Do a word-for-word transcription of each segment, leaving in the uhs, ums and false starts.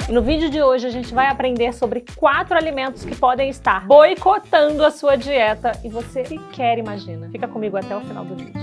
E no vídeo de hoje a gente vai aprender sobre quatro alimentos que podem estar boicotando a sua dieta e você sequer imagina. Fica comigo até o final do vídeo.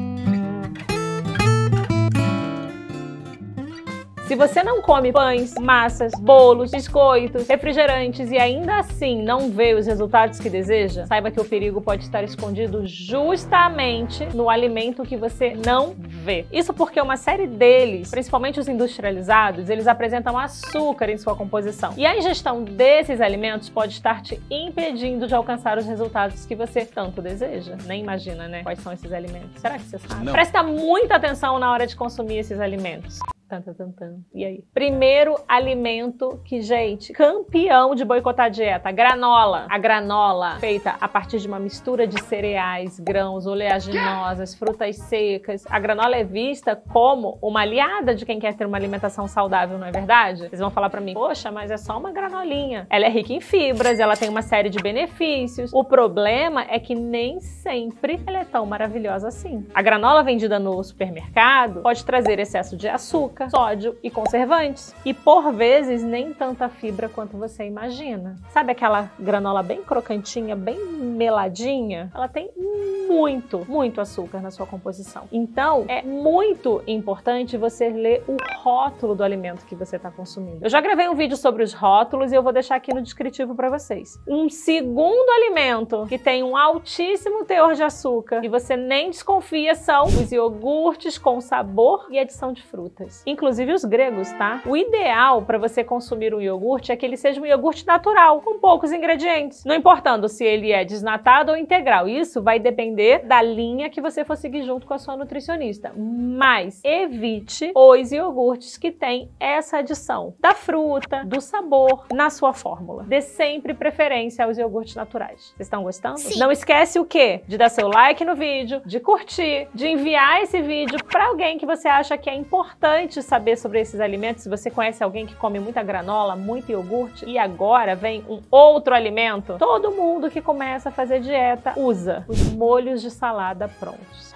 Se você não come pães, massas, bolos, biscoitos, refrigerantes e ainda assim não vê os resultados que deseja, saiba que o perigo pode estar escondido justamente no alimento que você não vê. Isso porque uma série deles, principalmente os industrializados, eles apresentam açúcar em sua composição. E a ingestão desses alimentos pode estar te impedindo de alcançar os resultados que você tanto deseja. Nem imagina, né? Quais são esses alimentos. Será que você sabe? Não. Presta muita atenção na hora de consumir esses alimentos. Tan, tan, tan, tan. E aí? Primeiro alimento que, gente, campeão de boicotar a dieta, granola. A granola, feita a partir de uma mistura de cereais, grãos, oleaginosas, frutas secas. A granola é vista como uma aliada de quem quer ter uma alimentação saudável, não é verdade? Vocês vão falar pra mim, poxa, mas é só uma granolinha. Ela é rica em fibras, ela tem uma série de benefícios. O problema é que nem sempre ela é tão maravilhosa assim. A granola vendida no supermercado pode trazer excesso de açúcar, sódio e conservantes. E por vezes nem tanta fibra quanto você imagina. Sabe aquela granola bem crocantinha, bem meladinha? Ela tem muito, muito açúcar na sua composição. Então, é muito importante você ler o rótulo do alimento que você está consumindo. Eu já gravei um vídeo sobre os rótulos e eu vou deixar aqui no descritivo para vocês. Um segundo alimento que tem um altíssimo teor de açúcar e você nem desconfia são os iogurtes com sabor e adição de frutas. Inclusive os gregos, tá? O ideal para você consumir um iogurte é que ele seja um iogurte natural, com poucos ingredientes. Não importando se ele é desnatado ou integral. Isso vai depender da linha que você for seguir junto com a sua nutricionista. Mas evite os iogurtes que têm essa adição da fruta, do sabor na sua fórmula. Dê sempre preferência aos iogurtes naturais. Vocês estão gostando? Sim. Não esquece o quê? De dar seu like no vídeo, de curtir, de enviar esse vídeo para alguém que você acha que é importante saber sobre esses alimentos. Se você conhece alguém que come muita granola, muito iogurte e agora vem um outro alimento, todo mundo que começa a fazer dieta usa os molhos de salada prontos.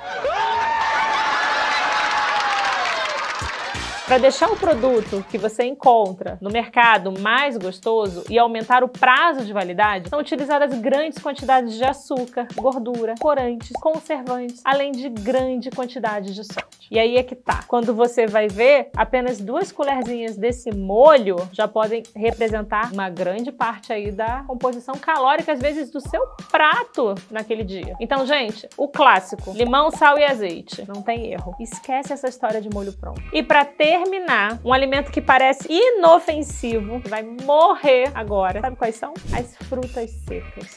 Para deixar o produto que você encontra no mercado mais gostoso e aumentar o prazo de validade, são utilizadas grandes quantidades de açúcar, gordura, corantes, conservantes, além de grande quantidade de sódio. E aí é que tá. Quando você vai ver, apenas duas colherzinhas desse molho já podem representar uma grande parte aí da composição calórica, às vezes, do seu prato naquele dia. Então, gente, o clássico, limão, sal e azeite. Não tem erro. Esquece essa história de molho pronto. E para ter terminar, um alimento que parece inofensivo, que vai morrer agora. Sabe quais são? As frutas secas.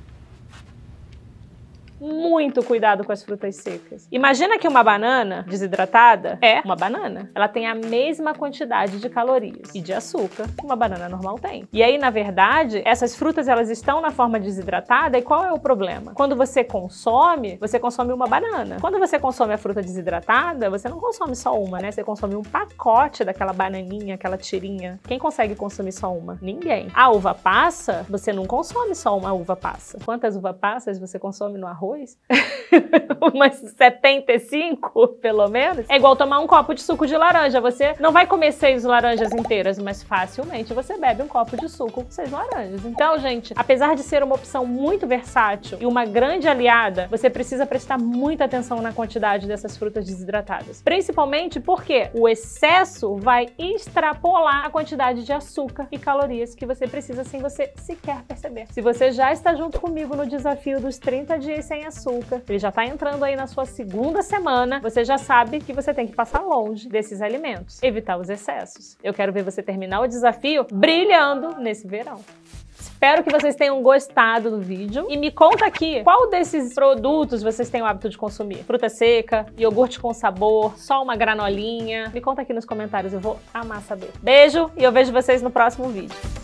Muito cuidado com as frutas secas. Imagina que uma banana desidratada é uma banana. Ela tem a mesma quantidade de calorias e de açúcar que uma banana normal tem. E aí, na verdade, essas frutas elas estão na forma desidratada e qual é o problema? Quando você consome, você consome uma banana. Quando você consome a fruta desidratada, você não consome só uma, né? Você consome um pacote daquela bananinha, aquela tirinha. Quem consegue consumir só uma? Ninguém. A uva passa, você não consome só uma uva passa. Quantas uva passas você consome no arroz? Umas setenta e cinco, pelo menos. É igual tomar um copo de suco de laranja. Você não vai comer seis laranjas inteiras, mas facilmente você bebe um copo de suco com seis laranjas. Então, gente, apesar de ser uma opção muito versátil e uma grande aliada, você precisa prestar muita atenção na quantidade dessas frutas desidratadas. Principalmente porque o excesso vai extrapolar a quantidade de açúcar e calorias que você precisa sem você sequer perceber. Se você já está junto comigo no desafio dos trinta dias sem açúcar, ele já está entrando aí na sua segunda semana, você já sabe que você tem que passar longe desses alimentos, evitar os excessos. Eu quero ver você terminar o desafio brilhando nesse verão. Espero que vocês tenham gostado do vídeo e me conta aqui qual desses produtos vocês têm o hábito de consumir. Fruta seca, iogurte com sabor, só uma granolinha. Me conta aqui nos comentários, eu vou amar saber. Beijo e eu vejo vocês no próximo vídeo.